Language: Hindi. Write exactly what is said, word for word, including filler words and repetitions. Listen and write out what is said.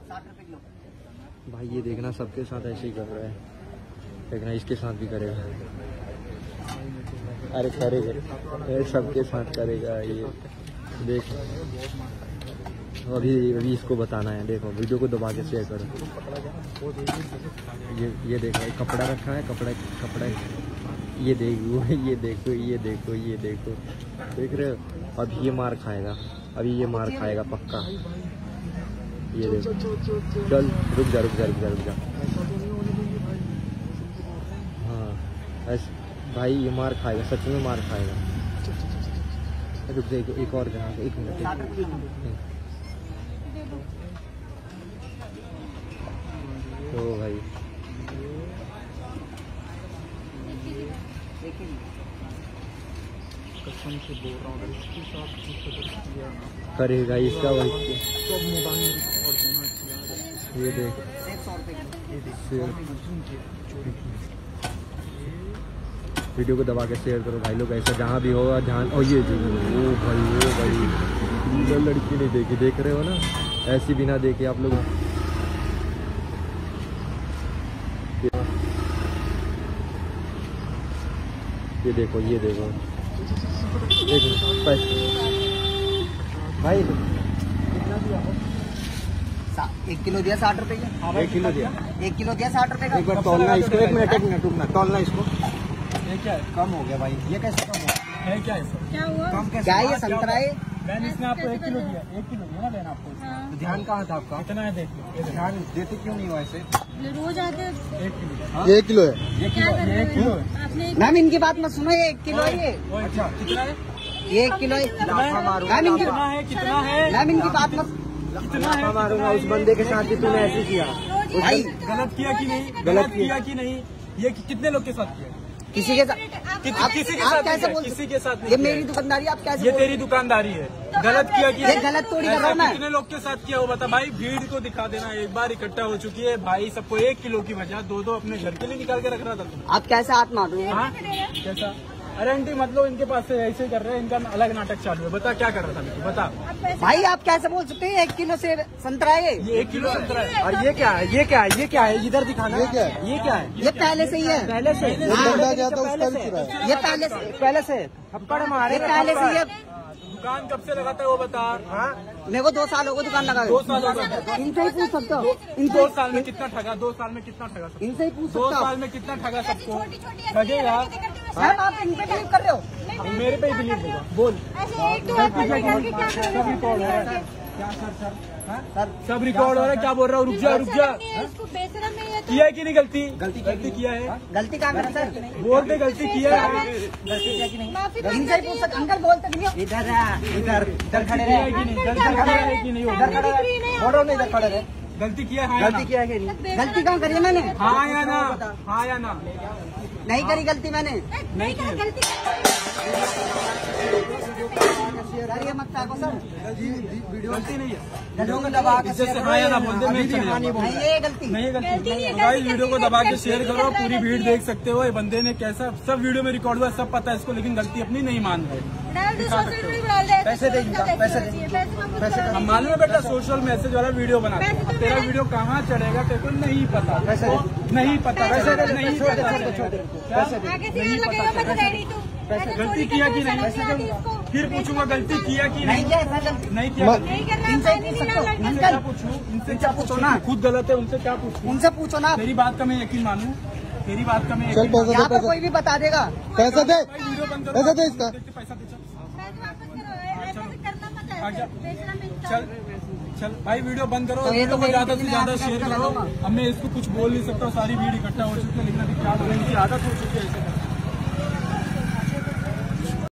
भाई ये देखना सबके साथ ऐसे ही कर रहा है, देखना इसके साथ भी करेगा। अरे करेगा, सबके साथ करेगा ये। देख अभी अभी इसको बताना है, देखो वीडियो को दबा के शेयर करो। ये ये देखो कपड़ा रखा है, कपड़ा कपड़ा ये देखो ये देखो ये देखो ये देखो देख रहे हो। अब ये मार खाएगा, अभी ये मार खाएगा पक्का। ये देखो, चल रुक जा रुक जा रुक जा रुक जा। हाँ ऐसे भाई ये मार खाएगा, सच में मार खाएगा। रुक जा एक और जगह, एक मिनट। तो भाई कसम से बोल रहा हूँ, इसके साथ करेगा इसका वही। ये देख वीडियो को दबा के शेयर करो भाई लोग, ऐसा जहाँ भी होगा ध्यान। और ये जो ओ भाई ओ भाई लड़की नहीं देखी, देख रहे हो ना, ऐसी बिना देखे आप लोग। ये देखो ये देखो देखो भाई एक किलो दिया साठ रुपए का। एक किलो दिया एक किलो दिया साठ रुपए का। एक बार तोलना इसको, एक मिनट एक मिनट रुकना, तोलना इसको। ये क्या है? कम हो गया भाई, ये कैसे कम हो गया? है क्या है सर? क्या हुआ? कम कैसे? क्या ये संतरा है? मैंने इसने आपको एक किलो दिया, एक किलो दिया ना मैंने आपको। तो ध्यान कहाँ था आपका? कितना है देख लो, ध्यान देते क्यों नहीं हो ऐसे? रोज आते एक किलो। एक किलो है, ये किलो ये एक किलो है। आपने मैम इनकी बात मत सुनो, ये एक किलो है ये। अच्छा कितना है? ये एक किलो है। कितना है? मैम इनकी कितना है? कितना है? मैम इनकी बात मत। कितना है? मारूंगा उस बंदे के साथ भी तूने ऐसे किया। भाई गलत किया कि नहीं? गलत गलत किया। किया कि नहीं? ये कितने लोग के साथ किया? किसी के साथ किसी आप- किसी के आप साथ कैसे नहीं बोल किया, सकते? किसी के साथ नहीं ये किया मेरी है। दुकानदारी, आप कैसे ये बोल तेरी दुकानदारी है। गलत किया कि ये गलत थोड़ी कर रहा हूँ मैं। कितने लोग के साथ किया वो बता भाई। भीड़ को दिखा देना, एक बार इकट्ठा हो चुकी है भाई, सबको एक किलो की बजाय दो दो अपने घर के लिए निकाल के रख रहा था तुम। आप कैसे हाथ मार रहे हैं? हाँ कैसा? अरे आंटी मतलब इनके पास से ऐसे कर रहे हैं, इनका अलग नाटक चालू है। बता क्या कर रहा था मैं, बता। भाई आप कैसे बोल सकते हैं एक किलो से संतरा है? ये एक किलो संतरा है। और ये क्या है? ये क्या है? ये क्या है? इधर दिखाना। ये क्या है? ये क्या है? ये पहले से ही है। पहले से हाँ। गया था उसका भी चुरा है। ये पहले से पहले से थप्पड़ मारे, ये पहले से ही है। दुकान कब से लगाता है वो बता। हाँ मेरे को दो साल हो गए दुकान लगा दो साल हो गए। इनसे ही पूछ सकते हो। दो इनसे साल में कितना ठगा? दो साल में कितना ठगा सबको? इनसे ही पूछ दो सकते हो। साल में कितना ठगा सबको? ठगेगा मैम आप इन पे बिलीव कर रहे हो? मेरे पे ही बिलीव होगा। बोल सब रिकॉर्ड हो रहा है। क्या सर सर सर सब रिकॉर्ड हो रहा है। क्या बोल रहा हूँ? रुक जा रुक जा। किया है कि नहीं गलती? गलती गलती किया है। गलती कहाँ करी सर? बोलते गलती किया है। गलती किया कि नहीं? इनसे ही पूछ सकते। अंकल बोलते नहीं हो? इधर आ, इधर इधर खड़े किया है रहे। कि नहीं? गलती किया है कि नहीं? इधर खड़े रहे। बोलो नहीं, इधर खड़े रहे। गलती किया है? गलती किया है कि नहीं? गलती कहाँ करी है मैंने? हाँ या ना? हाँ या ना? नहीं करी गलती मैंने। नहीं की। डरिए मत ताको सर। गलती नहीं है। वीडियो को दबा के जैसे हाँ या ना बोल दे, मैं चले जाऊंगा। नहीं ये गलती नहीं गलती। गाइस वीडियो को दबा के शेयर करो, पूरी भीड़ देख सकते हो। ये बंदे ने कैसा, सब वीडियो में रिकॉर्ड हुआ, सब पता है इसको, लेकिन गलती अपनी नहीं मान रहे। पैसे दे इनका, पैसे दे। पैसे हम मालूम है बेटा सोशल मैसेज वाला वीडियो बना, तेरा वीडियो कहाँ चढ़ेगा तेरे को नहीं पता। पैसे दे। नहीं पता। पैसे दे, नहीं छोड़ दे, पता। छोड़ दे, छोड़ दे। पैसे दे। गलती किया कि नहीं? फिर पूछूंगा गलती किया कि नहीं नहीं? किया ऐसा गलती। नहीं किया। इनसे ही पूछ सकते हो। इनसे अंकल क्या पूछूं? इनसे क्या पूछो ना? खुद गलत है, उनसे क्या पूछूं? उनसे पूछो ना। तेरी बात का मैं यकीन मानूं? तेरी बात का मैं चल यकीन पैसा यहाँ दे, पर कोई भी बता देगा। पैसा दे, भाई वीडियो बंद करो। पैसा दे इसका। देखते पैसा दे। चल चल चल भाई वीडियो बंद करो। तो ये तो वीडियो को ज्यादा से मेरी ज्यादा कितनी शेयर आदत करो। है। अब मैं इसको कुछ बोल नहीं सकता, सारी भीड़ इकट्ठा हो चुकी है, लेकिन अभी क्या बोलने की आदत हो चुकी है ऐसे करने की।